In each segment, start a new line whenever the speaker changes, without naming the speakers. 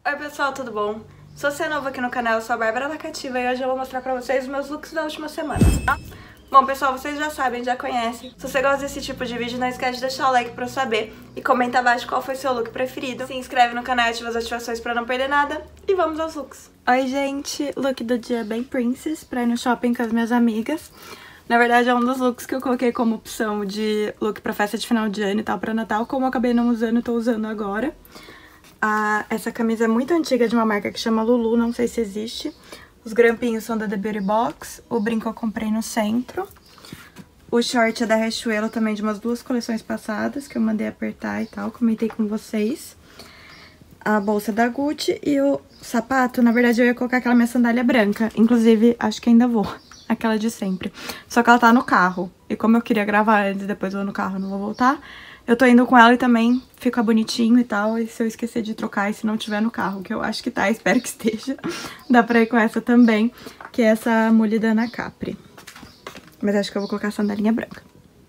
Oi pessoal, tudo bom? Se você é novo aqui no canal, eu sou a Bárbara Lacativa e hoje eu vou mostrar pra vocês os meus looks da última semana, tá? Bom pessoal, vocês já sabem, já conhecem. Se você gosta desse tipo de vídeo, não esquece de deixar o like pra eu saber e comenta abaixo qual foi seu look preferido. Se inscreve no canal e ativa as notificações pra não perder nada e vamos aos looks. Oi gente, look do dia bem princess pra ir no shopping com as minhas amigas. Na verdade é um dos looks que eu coloquei como opção de look pra festa de final de ano e tal, pra Natal. Como eu acabei não usando, eu tô usando agora. Essa camisa é muito antiga, de uma marca que chama Lulu, não sei se existe. Os grampinhos são da The Beauty Box, o brinco eu comprei no centro. O short é da Riachuelo também, de umas duas coleções passadas, que eu mandei apertar e tal, comentei com vocês. A bolsa da Gucci e o sapato, na verdade eu ia colocar aquela minha sandália branca, inclusive acho que ainda vou, aquela de sempre. Só que ela tá no carro, e como eu queria gravar antes e depois eu vou no carro, não vou voltar. Eu tô indo com ela e também fica bonitinho e tal, e se eu esquecer de trocar e se não tiver no carro, que eu acho que tá, espero que esteja, dá pra ir com essa também, que é essa mule da Ana Capri. Mas acho que eu vou colocar a sandalinha branca.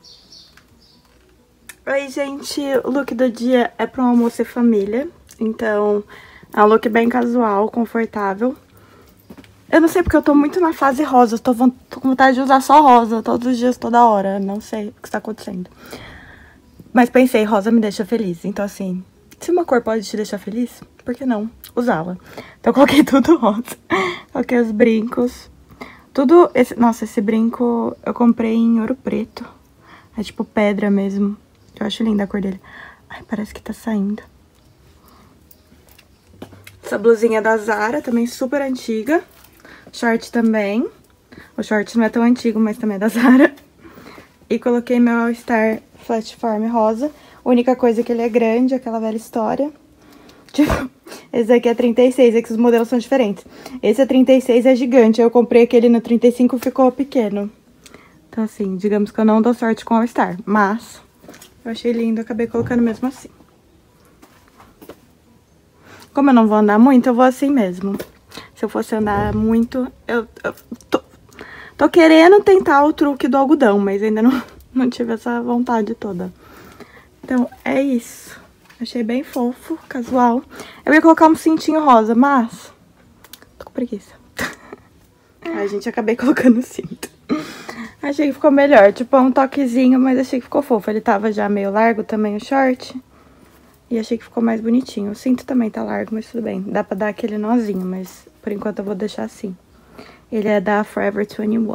Oi, gente, o look do dia é pra um almoço e família, então é um look bem casual, confortável. Eu não sei porque eu tô muito na fase rosa, tô com vontade de usar só rosa todos os dias, toda hora, não sei o que está acontecendo. Mas pensei, rosa me deixa feliz, então assim, se uma cor pode te deixar feliz, por que não usá-la? Então eu coloquei tudo rosa, coloquei os brincos, tudo, nossa, esse brinco eu comprei em ouro preto, é tipo pedra mesmo, eu acho linda a cor dele. Ai, parece que tá saindo. Essa blusinha da Zara, também super antiga, short também, o short não é tão antigo, mas também é da Zara. E coloquei meu All Star Flatform rosa. A única coisa é que ele é grande, aquela velha história. Tipo, esse aqui é 36, é que os modelos são diferentes. Esse é 36, é gigante. Eu comprei aquele no 35 e ficou pequeno. Então assim, digamos que eu não dou sorte com All Star. Mas eu achei lindo, acabei colocando mesmo assim. Como eu não vou andar muito, eu vou assim mesmo. Se eu fosse andar muito, eu tô querendo tentar o truque do algodão, mas ainda não tive essa vontade toda. Então, é isso. Achei bem fofo, casual. Eu ia colocar um cintinho rosa, mas tô com preguiça. Ai, gente, acabei colocando o cinto. Achei que ficou melhor. Tipo, um toquezinho, mas achei que ficou fofo. Ele tava já meio largo também, o short. E achei que ficou mais bonitinho. O cinto também tá largo, mas tudo bem. Dá pra dar aquele nozinho, mas por enquanto eu vou deixar assim. Ele é da Forever 21.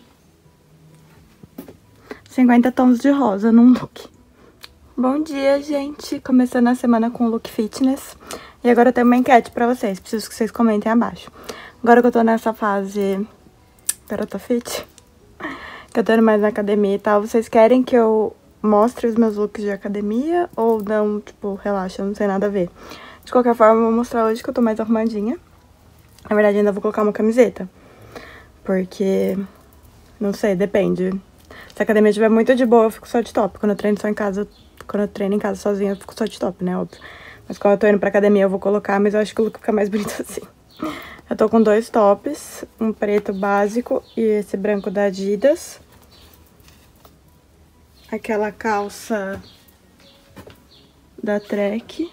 50 tons de rosa num look. Bom dia, gente. Começando a semana com o look fitness. E agora eu tenho uma enquete pra vocês. Preciso que vocês comentem abaixo. Agora que eu tô nessa fase garota fit, que eu tô indo mais na academia e tal, vocês querem que eu mostre os meus looks de academia? Ou não, tipo, relaxa, não tem nada a ver. De qualquer forma, eu vou mostrar hoje que eu tô mais arrumadinha. Na verdade, ainda vou colocar uma camiseta. Porque, não sei, depende. Se a academia estiver muito de boa, eu fico só de top. Quando eu treino só em casa, quando eu treino em casa sozinha, eu fico só de top, né? Óbvio. Mas quando eu tô indo pra academia, eu vou colocar, mas eu acho que o look fica mais bonito assim. Eu tô com dois tops, um preto básico e esse branco da Adidas. Aquela calça da Trek.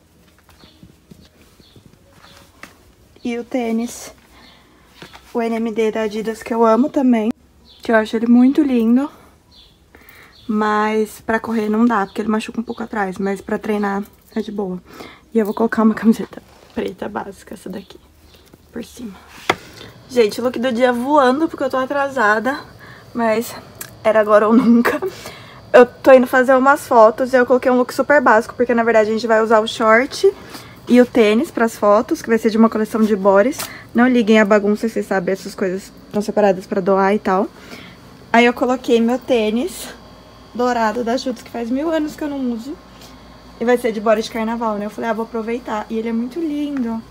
E o tênis, o NMD da Adidas, que eu amo também. Que eu acho ele muito lindo. Mas pra correr não dá, porque ele machuca um pouco atrás. Mas pra treinar é de boa. E eu vou colocar uma camiseta preta básica, essa daqui, por cima. Gente, o look do dia voando, porque eu tô atrasada. Mas era agora ou nunca. Eu tô indo fazer umas fotos e eu coloquei um look super básico, porque na verdade a gente vai usar o short e o tênis pras fotos, que vai ser de uma coleção de bodies. Não liguem a bagunça, vocês sabem, essas coisas estão separadas pra doar e tal. Aí eu coloquei meu tênis dourado da Juts, que faz 1000 anos que eu não uso. E vai ser de body de carnaval, né? Eu falei, vou aproveitar. E ele é muito lindo.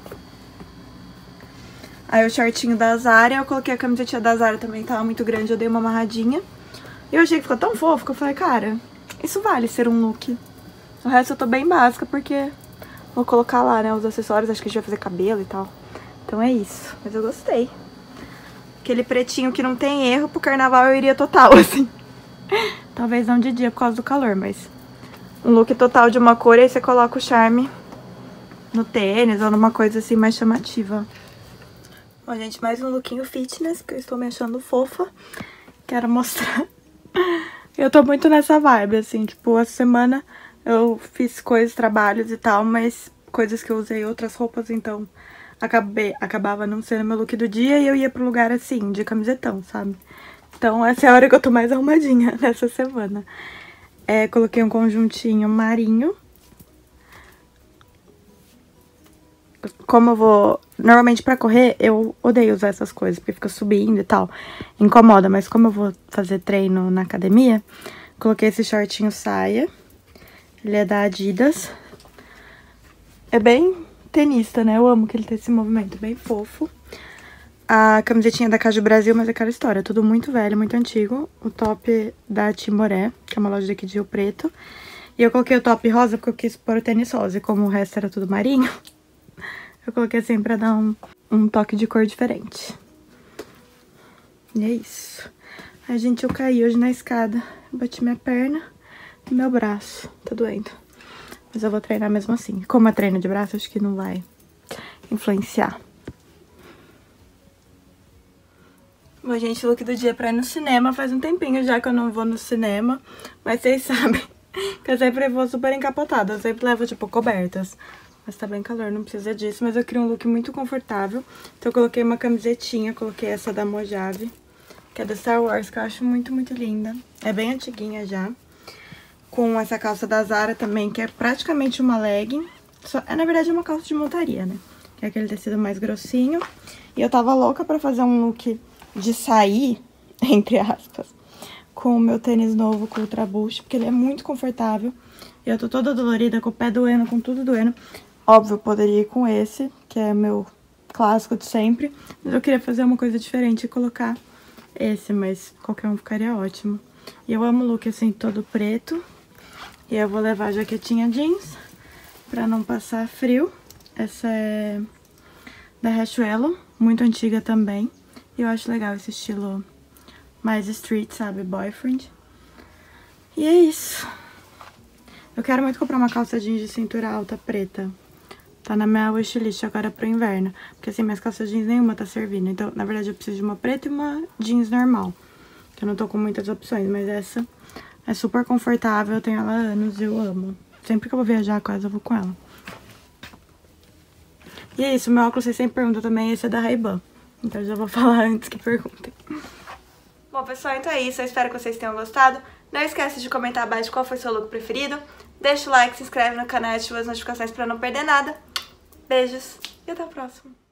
Aí o shortinho da Zara, eu coloquei a camisetinha da Zara também, tava muito grande, eu dei uma amarradinha. E eu achei que ficou tão fofo que eu falei, cara, isso vale ser um look. O resto eu tô bem básica, porque vou colocar lá, né, os acessórios, acho que a gente vai fazer cabelo e tal. Então é isso, mas eu gostei. Aquele pretinho que não tem erro, pro carnaval eu iria total, assim. Talvez não de dia por causa do calor, mas um look total de uma cor, e aí você coloca o charme no tênis ou numa coisa assim mais chamativa. Bom, gente, mais um lookinho fitness, que eu estou me achando fofa. Quero mostrar. Eu tô muito nessa vibe, assim, tipo, essa semana eu fiz coisas, trabalhos e tal, mas coisas que eu usei outras roupas, então acabava não sendo meu look do dia e eu ia pro lugar assim, de camisetão, sabe? Então essa é a hora que eu tô mais arrumadinha nessa semana. Coloquei um conjuntinho marinho. Como eu vou... Normalmente pra correr, eu odeio usar essas coisas, porque fica subindo e tal. Incomoda, mas como eu vou fazer treino na academia, coloquei esse shortinho saia. Ele é da Adidas. É bem tenista, né? Eu amo que ele tem esse movimento bem fofo. A camisetinha da Caju Brasil, mas é aquela história. Tudo muito velho, muito antigo. O top da Timoré, que é uma loja daqui de Rio Preto. E eu coloquei o top rosa porque eu quis pôr o tênis rosa. E como o resto era tudo marinho... Eu coloquei assim pra dar um toque de cor diferente. E é isso. Ai, gente, eu caí hoje na escada. Bati minha perna e meu braço. Tá doendo. Mas eu vou treinar mesmo assim. Como é treino de braço, acho que não vai influenciar. Bom, gente, o look do dia é pra ir no cinema. Faz um tempinho já que eu não vou no cinema. Mas vocês sabem que eu sempre vou super encapotada. Eu sempre levo, tipo, cobertas. Mas tá bem calor, não precisa disso. Mas eu queria um look muito confortável. Então eu coloquei uma camisetinha. Coloquei essa da Mojave, que é da Star Wars, que eu acho muito, muito linda. É bem antiguinha já. Com essa calça da Zara também, que é praticamente uma legging. Na verdade, é uma calça de montaria, né? Que é aquele tecido mais grossinho. E eu tava louca pra fazer um look de sair, entre aspas, com o meu tênis novo, com o Ultra Boost, porque ele é muito confortável. E eu tô toda dolorida, com o pé doendo, com tudo doendo. Óbvio, eu poderia ir com esse, que é meu clássico de sempre. Mas eu queria fazer uma coisa diferente e colocar esse, mas qualquer um ficaria ótimo. E eu amo o look assim, todo preto. E eu vou levar a jaquetinha jeans pra não passar frio. Essa é da Riachuelo, muito antiga também. E eu acho legal esse estilo mais street, sabe? Boyfriend. E é isso. Eu quero muito comprar uma calça jeans de cintura alta preta. Tá na minha wishlist agora pro inverno. Porque assim, minhas calças jeans nenhuma tá servindo. Então, na verdade, eu preciso de uma preta e uma jeans normal. Que eu não tô com muitas opções, mas essa é super confortável. Eu tenho ela há anos e eu amo. Sempre que eu vou viajar quase, eu vou com ela. E é isso, meu óculos, vocês sempre perguntam também, esse é da Ray-Ban. Então eu já vou falar antes que perguntem. Bom, pessoal, então é isso. Eu espero que vocês tenham gostado. Não esquece de comentar abaixo qual foi seu look preferido. Deixa o like, se inscreve no canal e ativa as notificações pra não perder nada. Beijos e até a próxima.